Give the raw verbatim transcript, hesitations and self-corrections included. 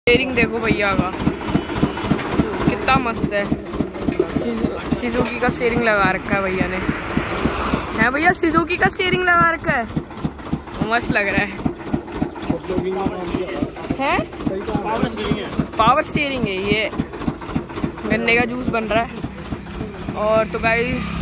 Steering देखो भैया का कितना मस्त है। सुजुकी का स्टीयरिंग लगा रखा है भैया ने। है भैया सुजुकी का स्टीयरिंग लगा रखा है, मस्त लग रहा है। है पावर स्टीयरिंग है ये। गन्ने का जूस बन रहा है। और तो गाइस